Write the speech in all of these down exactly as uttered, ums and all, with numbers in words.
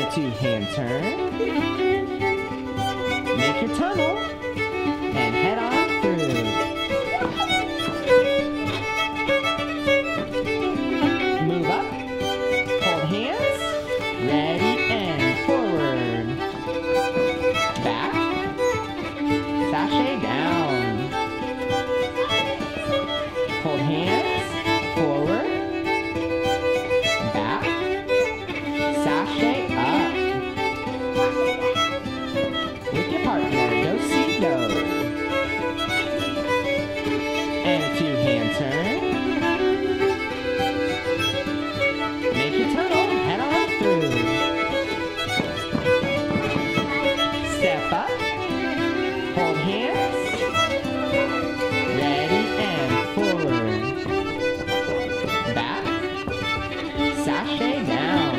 a two-hand turn. Make your tunnel and head on through. Move up, hold hands, ready and forward. Back, sashay down. Hold hands, forward, back, sashay up. With your partner, do-si-do. And a two-hand turn. Make your tunnel, head on through. Step up, hold hands, ready and forward. Back, sashay down.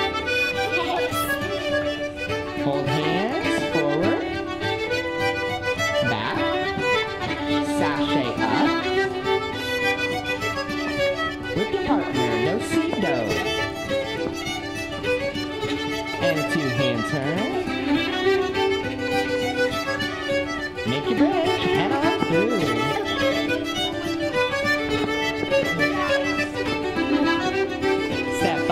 Hold hands, forward, back, sashay up. With your partner, do-si-do. And a two-hand turn. Make your bridge, head on through. Step